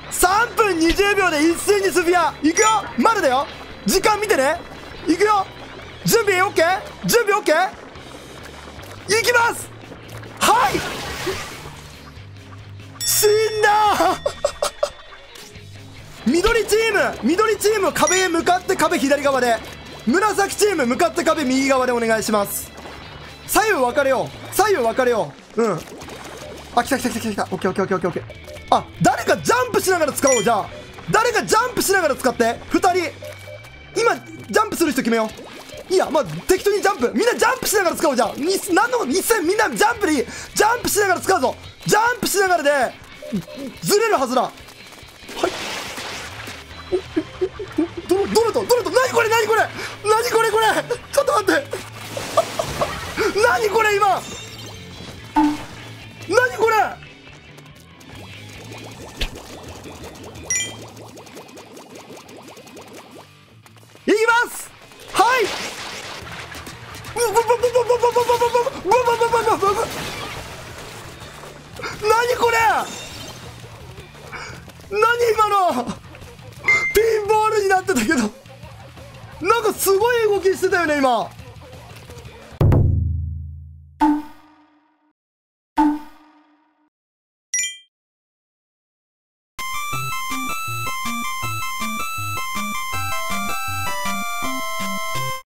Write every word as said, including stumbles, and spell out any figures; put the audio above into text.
さんぷんにじゅうびょうで一斉にスフィアいくよ。まだだよ、時間見てね。いくよ。準備 OK？ 準備 OK？ いきます。はい、死んだ緑チーム緑チーム壁へ向かって壁左側で、紫チーム向かって壁右側でお願いします。左右分かれよう、左右分かれよう。うん、あ、来た来た来た来た来た。オッケーオッケーオッケーオッケーオッケー。あ、誰かジャンプしながら使おう。じゃあ誰かジャンプしながら使って。ふたり今ジャンプする人決めよう。いや、まあ適当にジャンプ、みんなジャンプしながら使おう。じゃあ何の一戦みんなジャンプでいい。ジャンプしながら使うぞ。ジャンプしながらでずれるはずだ。はい、どどどれとどれと。何これ何これ何これこれちょっと待って何これ今何これ。いきます。はい、何これ。何今のピンボールになってたけど、なんかすごい動きしてたよね今。